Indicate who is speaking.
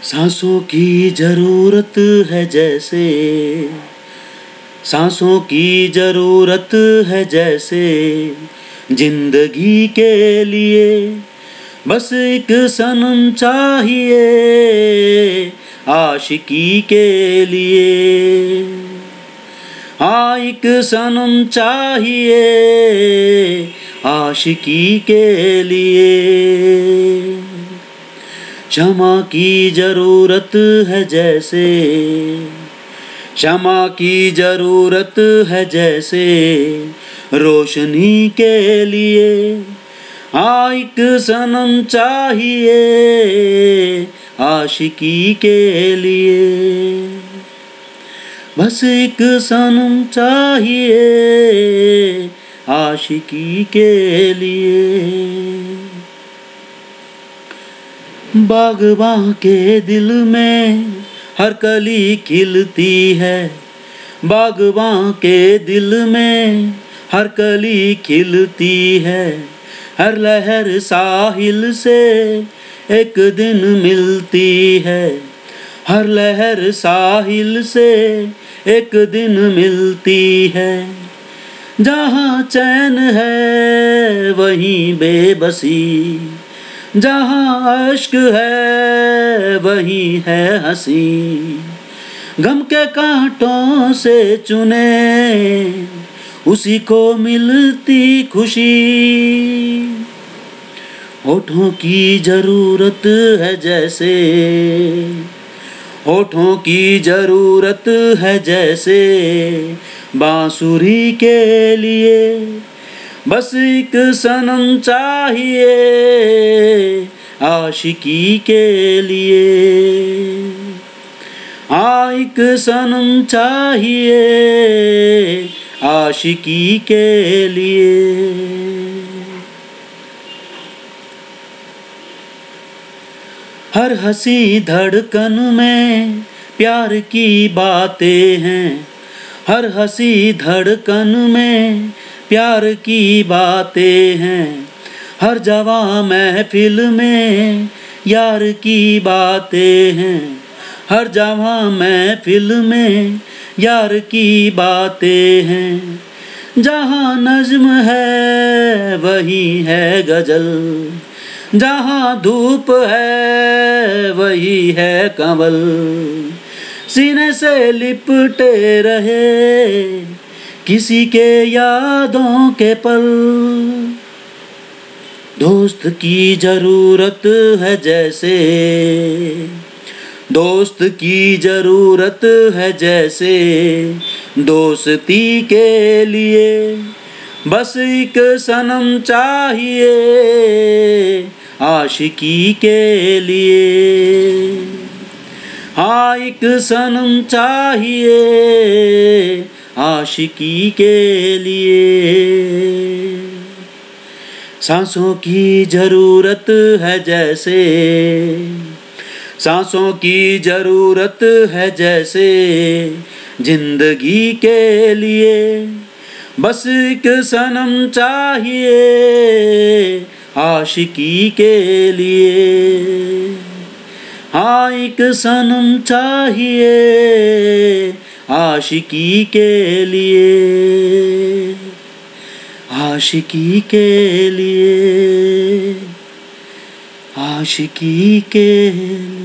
Speaker 1: सांसों की जरूरत है जैसे, सांसों की जरूरत है जैसे जिंदगी के लिए, बस एक सनम चाहिए आशिकी के लिए। हाँ, एक सनम चाहिए आशिकी के लिए। क्षमा की जरूरत है जैसे, क्षमा की जरूरत है जैसे रोशनी के लिए। हाँ, एक सनम चाहिए आशिकी के लिए, बस एक सनम चाहिए आशिकी के लिए। बाग़बां के दिल में हर कली खिलती है, बाग़बां के दिल में हर कली खिलती है। हर लहर साहिल से एक दिन मिलती है, हर लहर साहिल से एक दिन मिलती है। जहाँ चैन है वहीं बेबसी, जहाँ अश्क है वहीं है हंसी। गम के कांटों से चुने उसी को मिलती खुशी। होठों की जरूरत है जैसे, होठों की जरूरत है जैसे बांसुरी के लिए, बस एक सनम चाहिए आशिकी के लिए। हाँ, एक सनम चाहिए आशिकी के लिए। हर हंसी धड़कन में प्यार की बातें हैं, हर हंसी धड़कन में प्यार की बातें हैं। हर जवां महफिल में यार की बातें हैं, हर जवां महफिल में यार की बातें हैं। जहाँ नज्म है वहीं है गजल, जहाँ धूप है वही है कंवल। सीने से लिपटे रहे किसी के यादों के पल। दोस्त की जरूरत है जैसे, दोस्त की जरूरत है जैसे दोस्ती के लिए, बस एक सनम चाहिए आशिकी के लिए। हाँ, एक सनम चाहिए आशिकी के लिए। सांसों की जरूरत है जैसे, सांसों की जरूरत है जैसे जिंदगी के लिए, बस एक सनम चाहिए आशिकी के लिए। हाँ, एक सनम चाहिए आशिकी के लिए, आशिकी के लिए, आशिकी के लिए।